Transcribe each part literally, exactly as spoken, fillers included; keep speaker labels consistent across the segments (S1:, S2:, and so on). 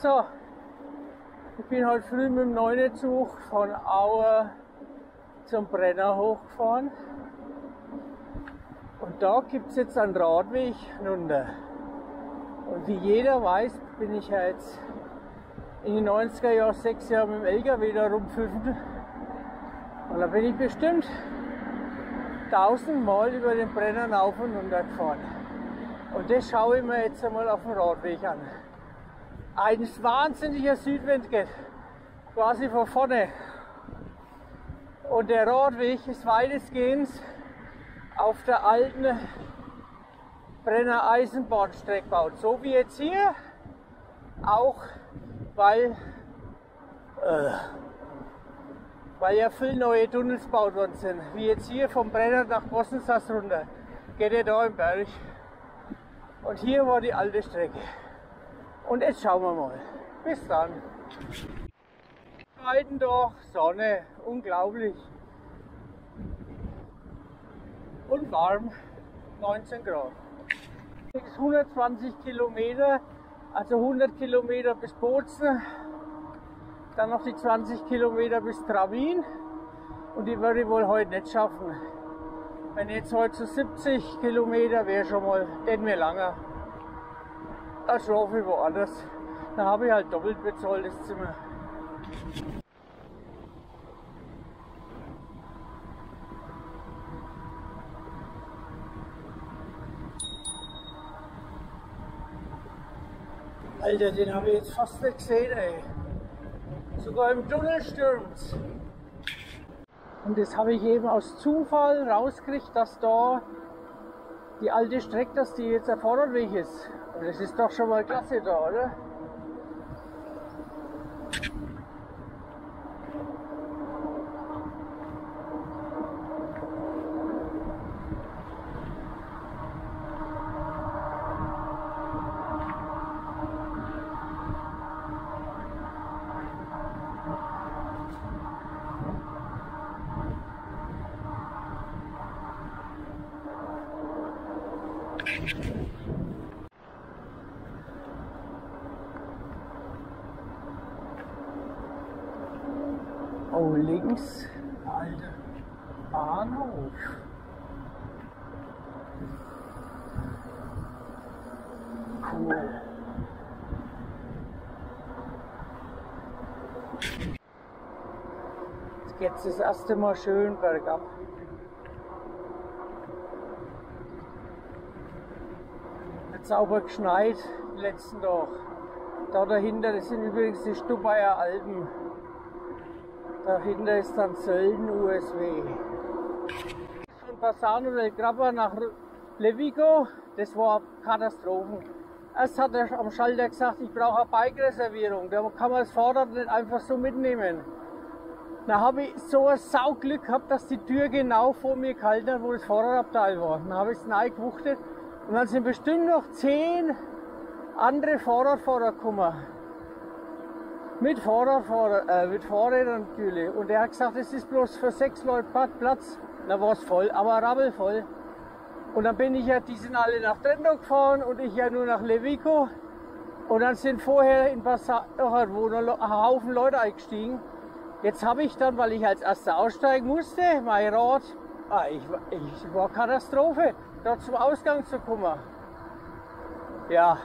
S1: So, ich bin heute früh mit dem neuen Zug von Aue zum Brenner hochgefahren. Und da gibt es jetzt einen Radweg runter. Und wie jeder weiß, bin ich ja jetzt in den neunziger Jahren sechs Jahre mit dem L K W da rumpfiffen. Und da bin ich bestimmt tausendmal über den Brenner rauf und runter gefahren. Und das schaue ich mir jetzt einmal auf dem Radweg an. Ein wahnsinniger Südwind geht quasi von vorne. Und der Radweg ist weitestgehend auf der alten Brenner Eisenbahnstrecke gebaut. So wie jetzt hier, auch weil, äh, weil ja viele neue Tunnels gebaut worden sind. Wie jetzt hier vom Brenner nach Bossensas runter. Geht er da im Berg. Und hier war die alte Strecke. Und jetzt schauen wir mal. Bis dann. Weidendorf, Sonne, unglaublich. Und warm, neunzehn Grad. hundertzwanzig Kilometer, also hundert Kilometer bis Bozen, dann noch die zwanzig Kilometer bis Travin. Und die würde ich wohl heute nicht schaffen. Wenn jetzt heute zu siebzig Kilometer wäre schon mal nicht mehr langer. Da schlafe ich woanders. Da habe ich halt doppelt bezahltes Zimmer. Alter, den habe ich jetzt fast nicht gesehen, ey. Sogar im Tunnel stürmt's. Und das habe ich eben aus Zufall rausgekriegt, dass da die alte Strecke, dass die jetzt ein Fahrradweg ist. Und das ist doch schon mal klasse da, oder? Oh, links, alter Bahnhof. Cool. Jetzt geht's das erste Mal schön bergab. Hat sauber geschneit die letzten Tage. Da dahinter, das sind übrigens die Stubaier Alpen. Dahinter ist dann Sölden U S W. Von Bassano del Grappa nach Levico, das war Katastrophen. Erst hat er am Schalter gesagt, ich brauche eine Bike-Reservierung, da kann man das Fahrrad nicht einfach so mitnehmen. Da habe ich so ein Sauglück gehabt, dass die Tür genau vor mir gehalten hat, wo das Fahrradabteil war. Dann habe ich es reingewuchtet und dann sind bestimmt noch zehn andere Fahrradfahrer gekommen. Mit Fahrradfahrer, äh, mit Fahrrädern natürlich. Und er hat gesagt, es ist bloß für sechs Leute Platz. Da war es voll, aber rabbelvoll. Und dann bin ich ja, die sind alle nach Trento gefahren und ich ja nur nach Levico. Und dann sind vorher in Bassano, wo noch ein Haufen Leute eingestiegen. Jetzt habe ich dann, weil ich als Erster aussteigen musste, mein Rad, ah, ich, ich war Katastrophe, dort zum Ausgang zu kommen. Ja.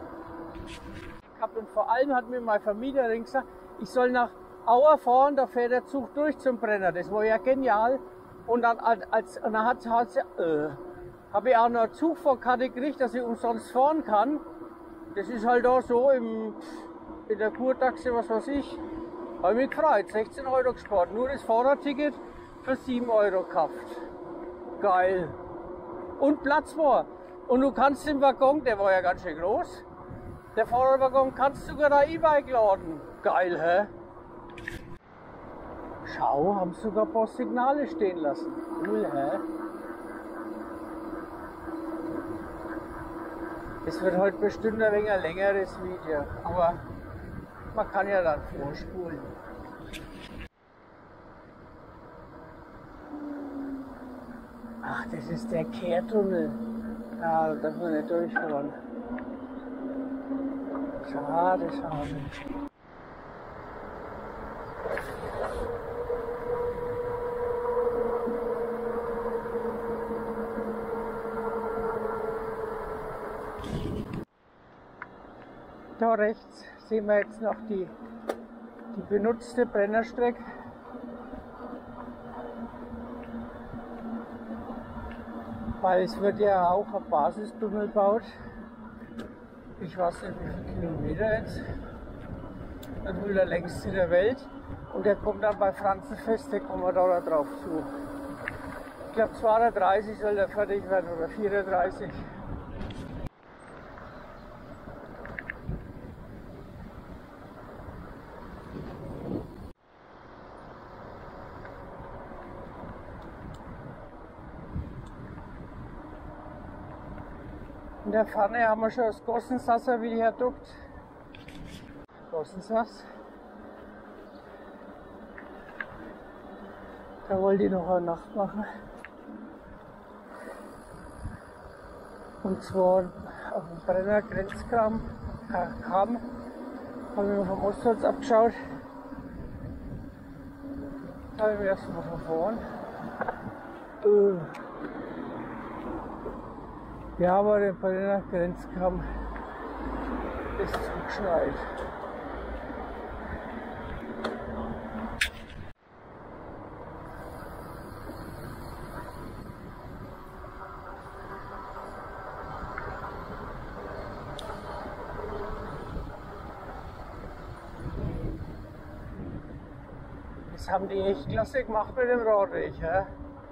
S1: Und vor allem hat mir mein Vermieterin gesagt, ich soll nach Auer fahren, da fährt der Zug durch zum Brenner. Das war ja genial. Und dann, als, und dann hat, hat, äh, habe ich auch noch eine Zugfahrkarte gekriegt, dass ich umsonst fahren kann. Das ist halt da so im, in der Kurtaxe, was weiß ich. Habe ich mich gefreut, sechzehn Euro gespart. Nur das Fahrradticket für sieben Euro gekauft. Geil. Und Platz war. Und du kannst im Waggon, der war ja ganz schön groß, der Fahrradwaggon kannst du sogar da E-Bike laden. Geil, hä? Schau, haben sogar ein paar Signale stehen lassen. Cool, hä? Es wird heute bestimmt ein wenig ein längeres Video, aber man kann ja dann vorspulen. Ach, das ist der Kehrtunnel. Da darf man nicht durchfahren. Schade, schade. Da rechts sehen wir jetzt noch die, die benutzte Brennerstrecke. Weil es wird ja auch ein Basistunnel gebaut. Ich weiß nicht, wie viele Kilometer jetzt. Das ist der längste der Welt. Und der kommt dann bei Franzenfest, der kommen wir da drauf zu. Ich glaube zweiunddreißig soll der fertig werden oder vierunddreißig. In der Pfanne haben wir schon das Gossensasser Viadukt. Gossensass. Da wollte ich noch eine Nacht machen. Und zwar auf dem Brenner Grenzkamm. Äh, Kamm. Habe ich mir vom Ostholz abgeschaut. Da habe ich mir erstmal von vorn. Äh. Ja, aber der Brenner Grenzkamm ist zugeschneit. Das haben die echt klasse gemacht mit dem Radweg. Ja?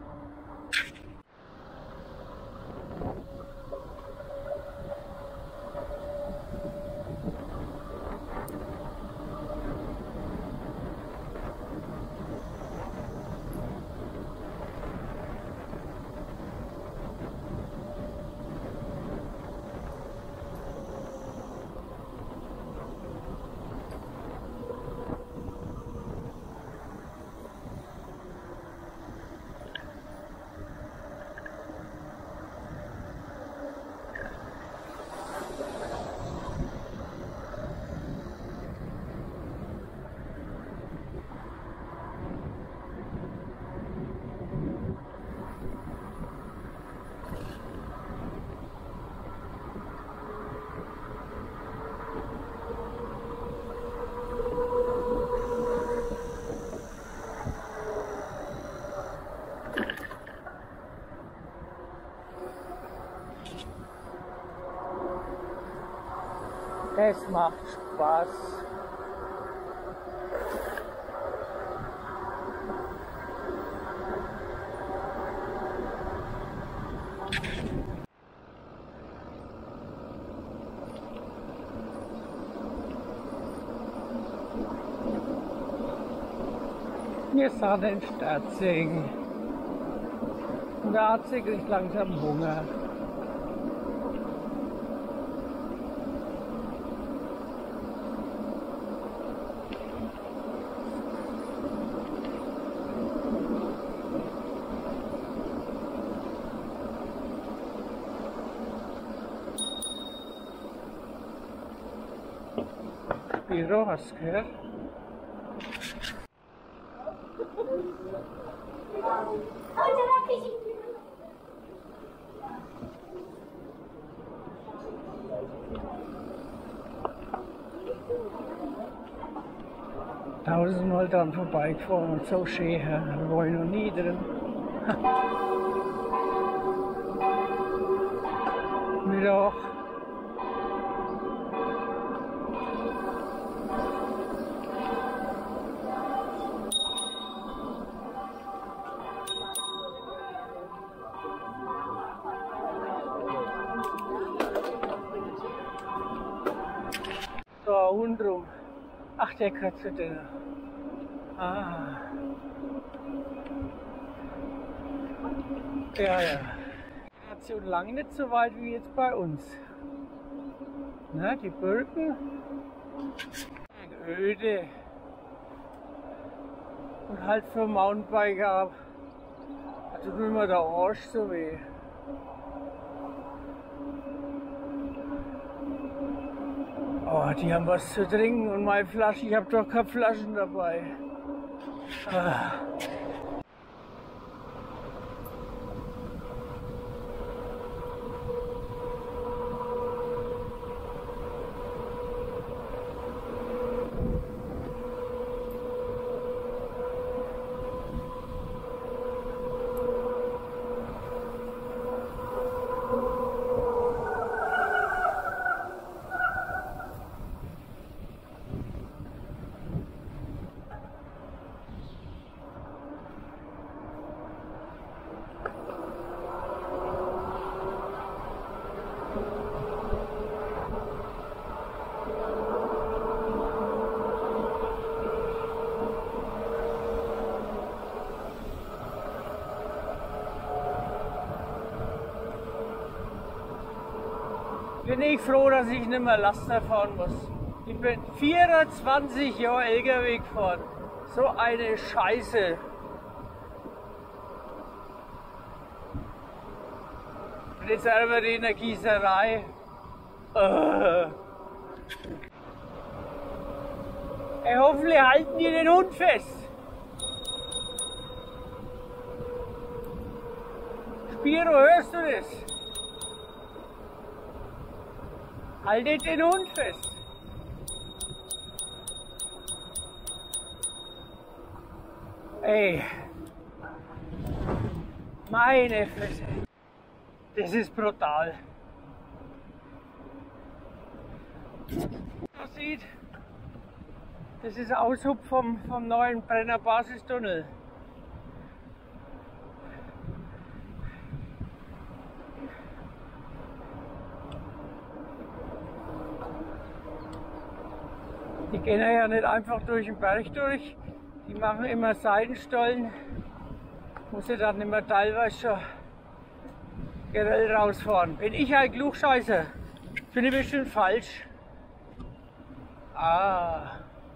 S1: Es macht Spaß. Wir sind in Sterzing. Und der Arzt kriegt langsam Hunger. Büro, hast du gehört? Tausendmal dran vorbeigefahren und so schön, da war ich noch nie drin. Mittag. Da unten rum. Ach, der gehört zu denen. Ah. Ja, ja. Generation lang nicht so weit wie jetzt bei uns. Na, die Birken. Öde. Und halt für Mountainbiker. Da tut mir immer der Arsch so weh. Oh, Ah, die haben was zu trinken und meine Flasche, ich habe doch keine Flaschen dabei. Ah. Bin ich froh, dass ich nicht mehr Laster fahren muss. Ich bin vierundzwanzig Jahre L K W gefahren. So eine Scheiße. Und jetzt selber in der Gießerei. Äh. Ey, hoffentlich halten die den Hund fest. Spiro, hörst du das? Haltet den Hund fest! Ey! Meine Fresse! Das ist brutal! Man sieht, das ist Aushub vom, vom neuen Brenner Basistunnel. Die gehen ja nicht einfach durch den Berg durch, die machen immer Seitenstollen, muss ja dann immer teilweise schon Geröll rausfahren. Bin ich ein Klugscheißer? Bin ich bestimmt falsch. Ah.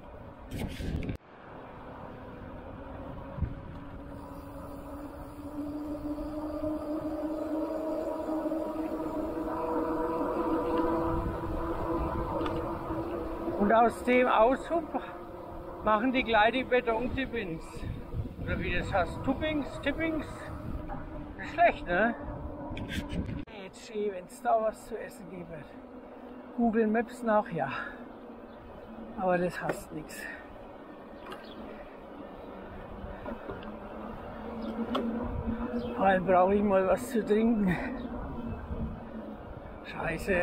S1: Und aus dem Aushub machen die gleich die Betontippings. Oder wie das heißt, Tuppings, Tippings. Nicht schlecht, ne? Jetzt schön, wenn es da was zu essen gibt. Google Maps nach, ja. Aber das heißt nichts. Vor allem brauche ich mal was zu trinken. Scheiße.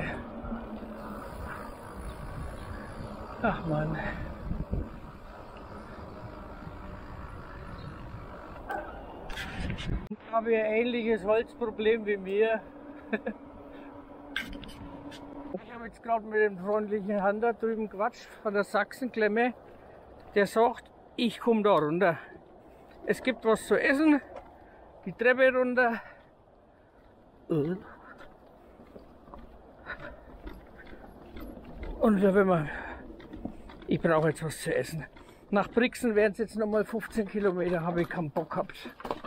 S1: Ach Mann. Ich habe ein ähnliches Holzproblem wie mir. Ich habe jetzt gerade mit dem freundlichen Herrn da drüben Quatsch von der Sachsenklemme. Der sagt, ich komme da runter. Es gibt was zu essen, die Treppe runter. Und wenn man Ich brauche jetzt was zu essen. Nach Brixen wären es jetzt noch mal fünfzehn Kilometer, habe ich keinen Bock gehabt.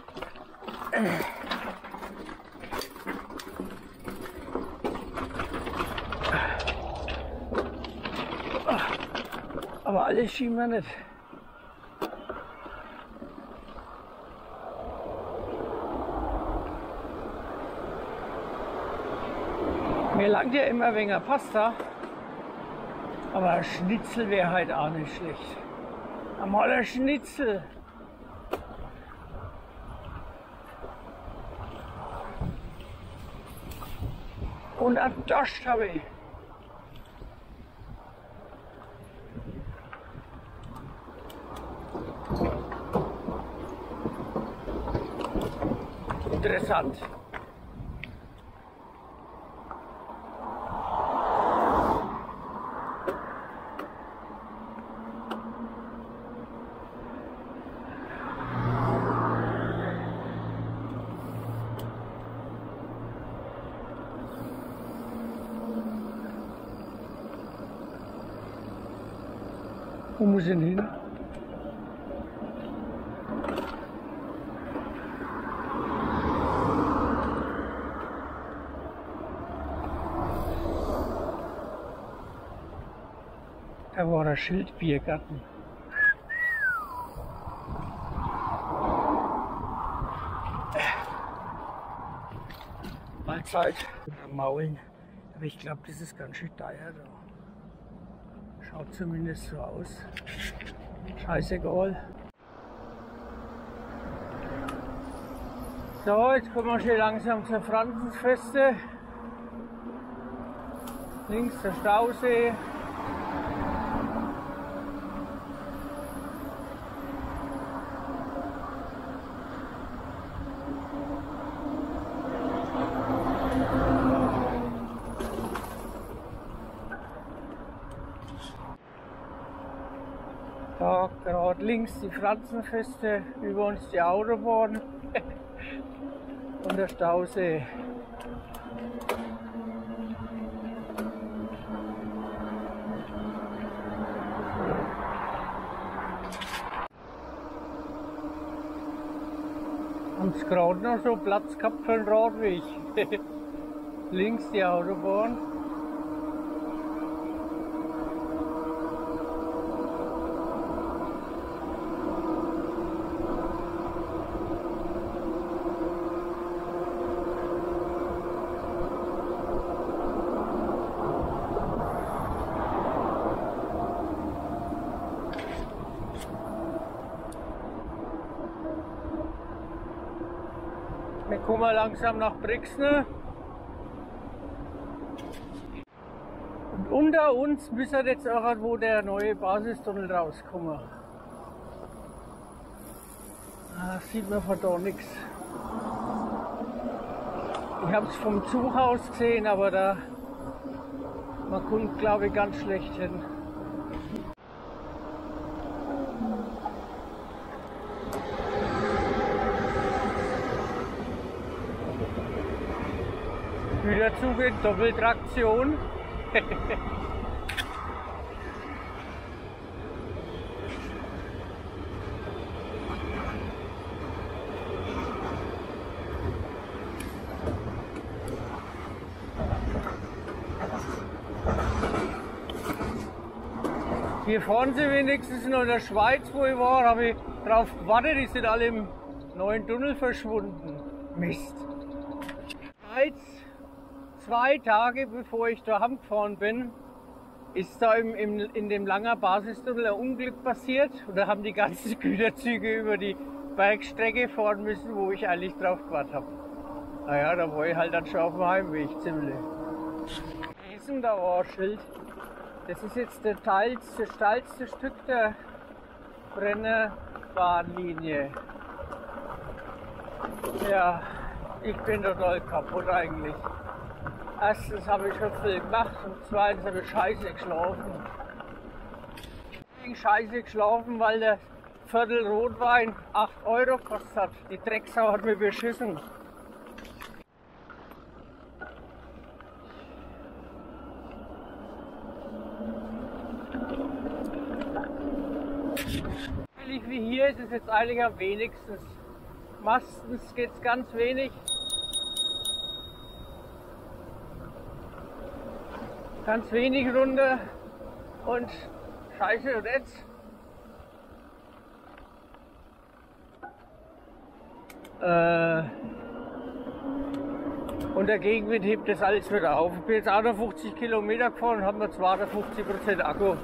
S1: Aber alles schieben wir nicht. Mir langt ja immer weniger Pasta. Aber ein Schnitzel wäre halt auch nicht schlecht. Einmal ein Schnitzel. Und ein Dost habe ich. Interessant. Wo muss ich denn hin? Da war der Schildbiergarten. Mahlzeit. Maulen. Aber ich glaube, das ist ganz schön teuer da. Schaut zumindest so aus. Scheißegal. So, jetzt kommen wir schon langsam zur Franzensfeste. Links der Stausee. Da gerade links die Franzenfeste, über uns die Autobahn und der Stausee. Haben sie gerade noch so Platz gehabt für einen Radweg. Links die Autobahn. Wir kommen langsam nach Brixen. Und unter uns müsste jetzt auch wo der neue Basistunnel rauskommen. Da sieht man von da nichts. Ich habe es vom Zug aus gesehen, aber da man kommt, glaube ich, ganz schlecht hin. Güterzug in Doppeltraktion. Hier fahren sie wenigstens noch in der Schweiz, wo ich war, habe ich drauf gewartet, die sind alle im neuen Tunnel verschwunden. Mist. Jetzt zwei Tage bevor ich da heimgefahren bin, ist da im, im, in dem Langer Basistunnel ein Unglück passiert und da haben die ganzen Güterzüge über die Bergstrecke fahren müssen, wo ich eigentlich drauf gewartet habe. Naja, da war ich halt dann schon auf dem Heimweg ziemlich. Riesen, da war ein Schild. Das ist jetzt der Teil, das steilste Stück der Brennerbahnlinie. Ja, ich bin total kaputt eigentlich. Erstens habe ich schon viel gemacht und zweitens habe ich scheiße geschlafen. Ich habe scheiße geschlafen, weil der Viertel Rotwein acht Euro gekostet hat. Die Drecksau hat mir beschissen. Ähnlich wie hier ist es jetzt eigentlich am wenigsten. Meistens geht es ganz wenig. Ganz wenig runter und scheiße und jetzt. Äh, und der Gegenwind hebt das alles wieder auf. Ich bin jetzt achtundsechzig Kilometer gefahren und habe noch zweiundfünfzig Prozent Akku.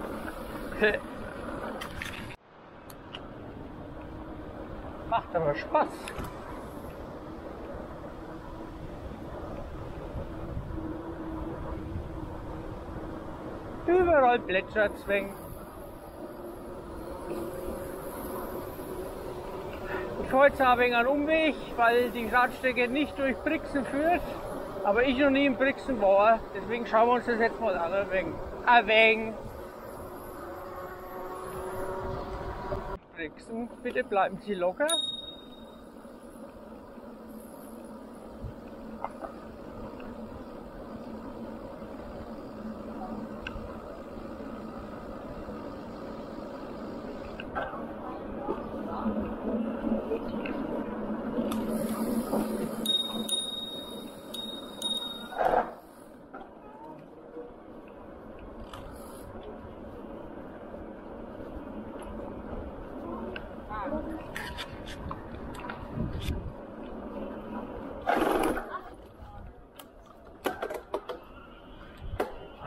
S1: Macht aber Spaß. Überall Plätscherzwängen. Ich fahre jetzt ein wenig einen Umweg, weil die Radstrecke nicht durch Brixen führt. Aber ich noch nie in Brixen war, deswegen schauen wir uns das jetzt mal an. Ein wenig. Ein wenig. Brixen, bitte bleiben Sie locker.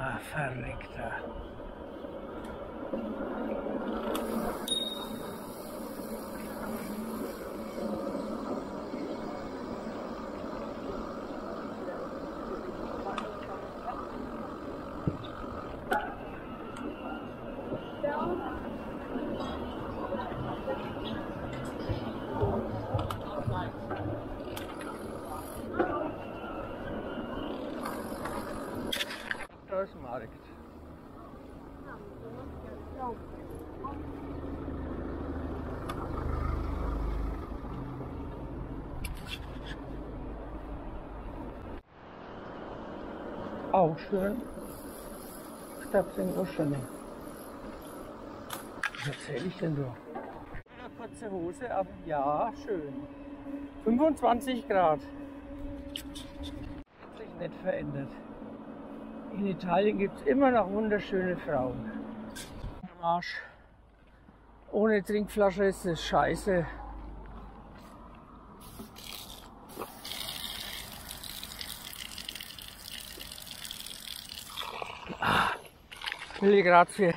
S1: Ah, verrückter. Markt. Auch schön. Stadt in Oschene. Was erzähle ich denn da? Eine kurze Hose, aber ja, schön. fünfundzwanzig Grad. Hat sich nicht verändert. In Italien gibt es immer noch wunderschöne Frauen. Am Arsch. Ohne Trinkflasche ist es scheiße. Ah, mille grazie.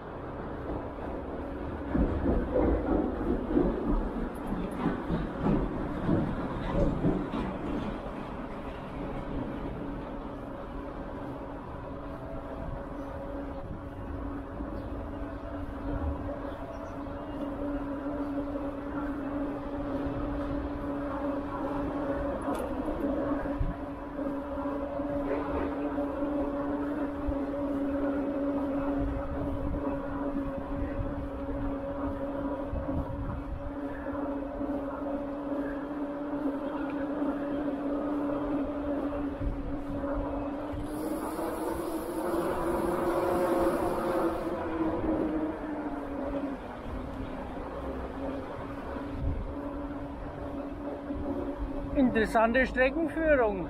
S1: Interessante Streckenführung.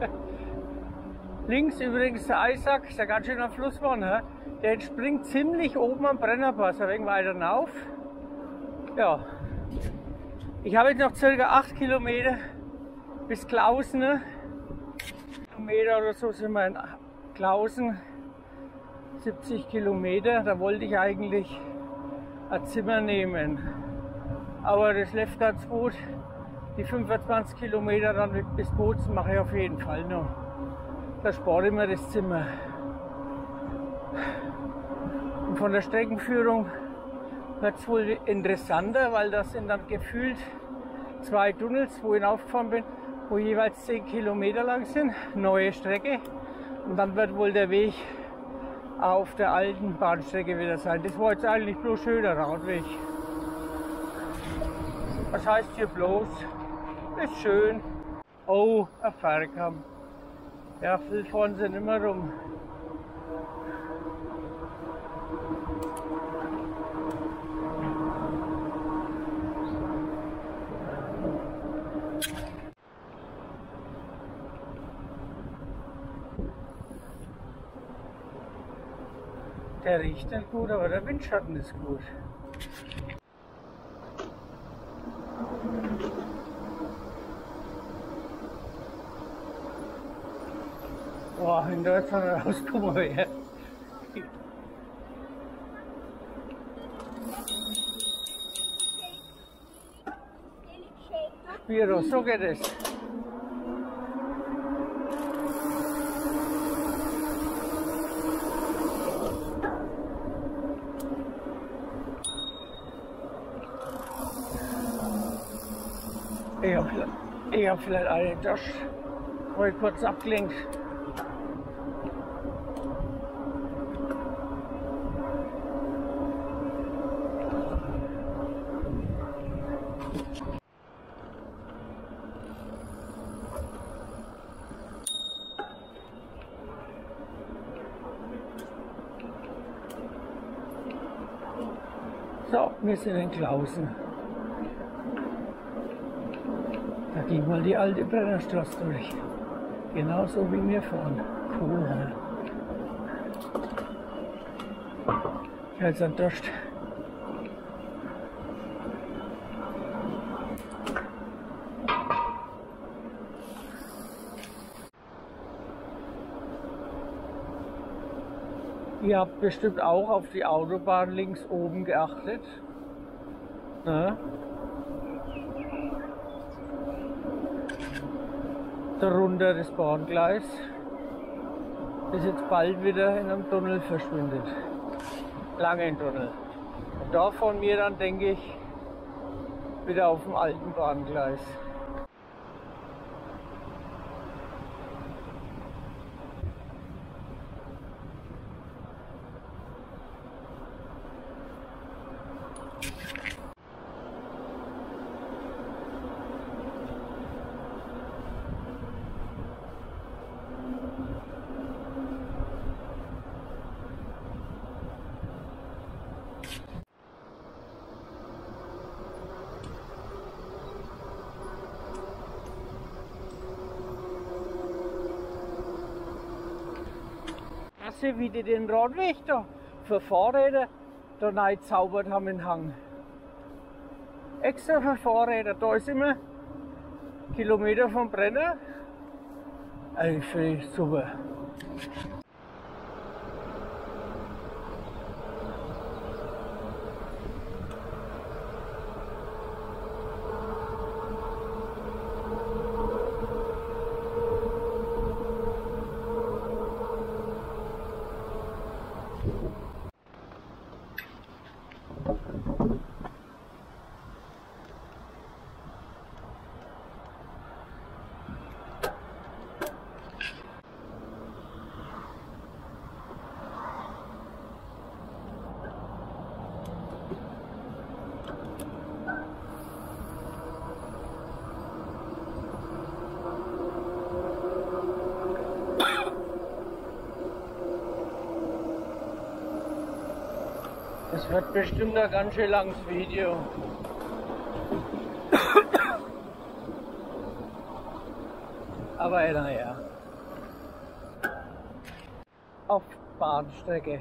S1: Links übrigens der Eisack, ist ja ganz schön am Flussmann. He? Der entspringt ziemlich oben am Brennerpass, ein wenig weiter rauf. Ja. Ich habe jetzt noch circa acht Kilometer bis Klausen. Kilometer oder so sind wir in Klausen. siebzig Kilometer. Da wollte ich eigentlich ein Zimmer nehmen. Aber das läuft ganz gut. Die fünfundzwanzig Kilometer dann bis Bozen mache ich auf jeden Fall noch. Da spare ich mir das Zimmer. Und von der Streckenführung wird es wohl interessanter, weil das sind dann gefühlt zwei Tunnels, wo ich aufgefahren bin, wo jeweils zehn Kilometer lang sind, neue Strecke. Und dann wird wohl der Weg auf der alten Bahnstrecke wieder sein. Das war jetzt eigentlich bloß schöner Radweg. Was heißt hier bloß? Ist schön. Oh, ein Fahrkamm. Ja, viel fahren sie nicht mehr rum. Der riecht nicht gut, aber der Windschatten ist gut. Boah, in Deutschland rauskommen wir her. Spiro, so geht es. Ich habe vielleicht, hab vielleicht eine Tasche, wo ich kurz abgelenkt. So, wir sind in Klausen. Da ging mal die alte Brennerstraße durch. Genauso wie wir fahren. Cool, ne? Ich halte es an Durst. Ihr habt bestimmt auch auf die Autobahn links oben geachtet. Ne? Darunter das Bahngleis, das jetzt bald wieder in einem Tunnel verschwindet. Langen Tunnel. Und da von mir dann, denke ich, wieder auf dem alten Bahngleis. Wie die den Radweg da für Fahrräder da rein gezaubert haben in den Hang. Extra für Fahrräder, da ist immer Kilometer vom Brenner. Also finde ich super. Das wird bestimmt ein ganz schön langes Video. Aber naja. Auf Bahnstrecke.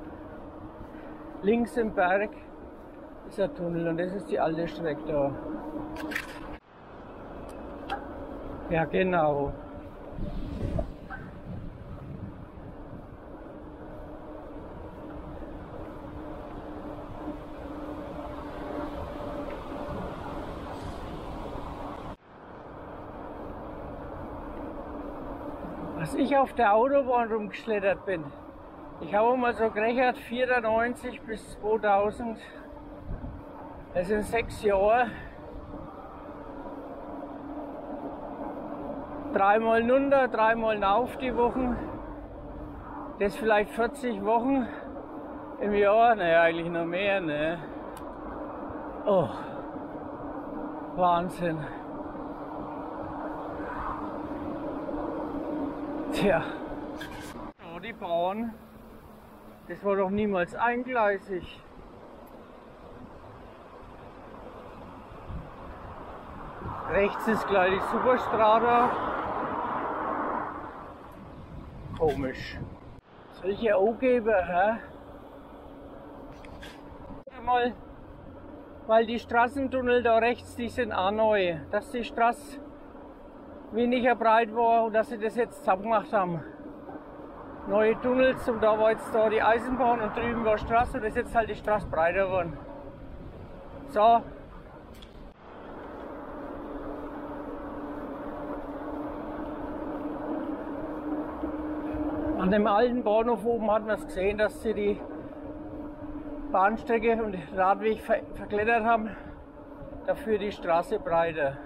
S1: Links im Berg ist ein Tunnel und das ist die alte Strecke da. Ja, genau. Als ich auf der Autobahn rumgeschlittert bin, ich habe mal so gerechnet, vierundneunzig bis zweitausend, das sind sechs Jahre, dreimal runter, dreimal rauf die Wochen, das vielleicht vierzig Wochen im Jahr, naja, eigentlich noch mehr, ne? Oh, Wahnsinn. Tja, oh, die Bahn, das war doch niemals eingleisig. Rechts ist gleich die Superstrada. Komisch. Solche Angeber, hä? Mal, weil die Straßentunnel da rechts, die sind auch neu. Dass die Straße weniger breit war und dass sie das jetzt zusammen gemacht haben. Neue Tunnels und da war jetzt da die Eisenbahn und drüben war Straße und das ist jetzt halt die Straße breiter geworden. So. An dem alten Bahnhof oben hat man es gesehen, dass sie die Bahnstrecke und den Radweg ver verklettert haben. Dafür die Straße breiter.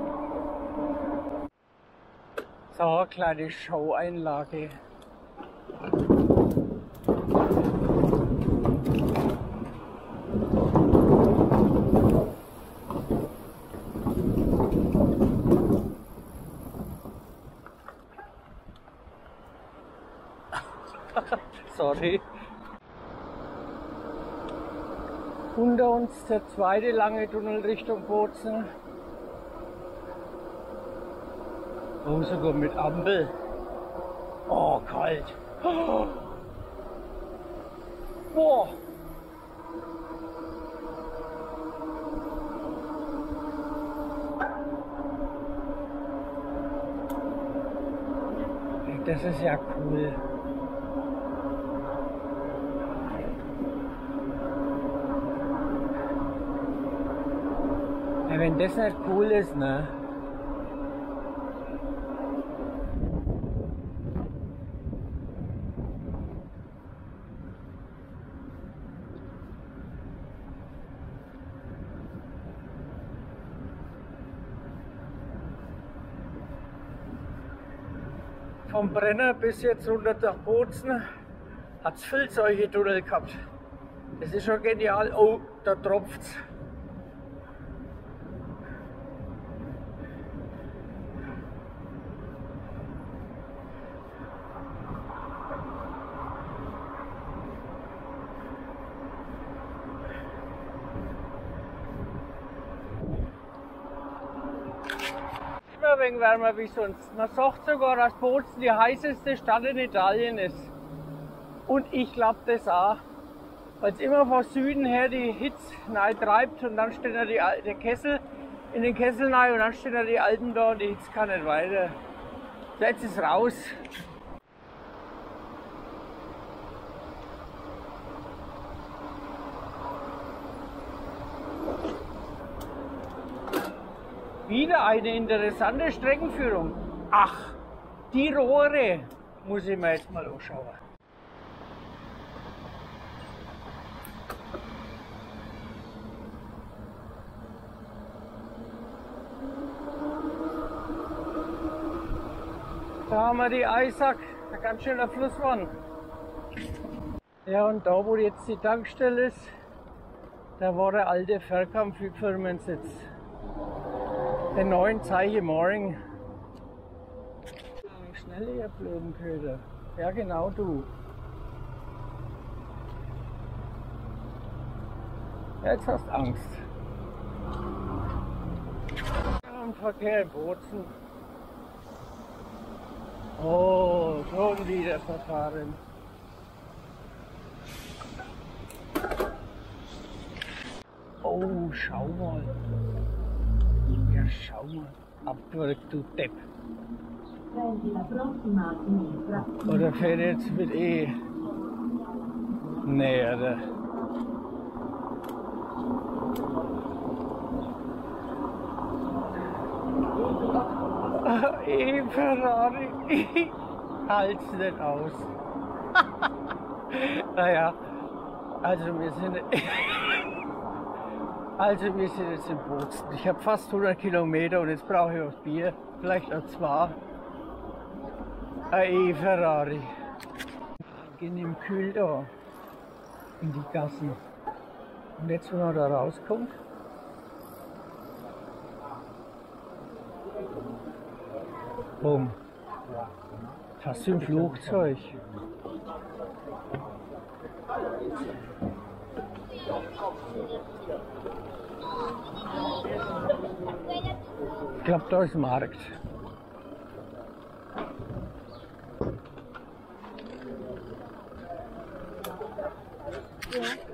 S1: So, kleine Show-Einlage. Sorry. Unter uns der zweite lange Tunnel Richtung Bozen. Oh, sogar mit Ampel. Oh, kalt. Oh. Boah. Das ist ja cool. Ja, wenn das nicht cool ist, ne? Vom Brenner bis jetzt runter nach Bozen hat es viel solche Tunnel gehabt. Das ist schon genial. Oh, da tropft's. Ein wenig wärmer wie sonst. Man sagt sogar, dass Bozen die heißeste Stadt in Italien ist. Und ich glaube das auch. Weil es immer von Süden her die Hitze rein treibt und dann steht da die, der Kessel in den Kessel rein und dann stehen da die Alten da und die Hitze kann nicht weiter. So, jetzt ist raus. Wieder eine interessante Streckenführung. Ach, die Rohre muss ich mir jetzt mal anschauen. Da haben wir die Eisack, ein ganz schöner Flussmann. Ja, und da wo jetzt die Tankstelle ist, da war der alte Verkampf-Firmensitz. Den neuen Zeichen Morgen. Schnell, ihr blöden Köder. Ja, genau du. Jetzt hast du Angst. Am Verkehr in Bozen. Oh, schon wieder verfahren. Oh, schau mal. Ja, schau mal. Abdrück, du Depp. Oder fährt jetzt mit E? Nee, oder? E Ferrari. Halt's nicht aus. Naja, also wir sind. Also wir sind jetzt in Bozen. Ich habe fast hundert Kilometer und jetzt brauche ich auch Bier, vielleicht auch zwei. Ein E-Ferrari. Wir gehen im Kühl da in die Gassen. Und jetzt, wenn man da rauskommt, bumm, fast wie ein Flugzeug. Ich glaube, da ist Markt.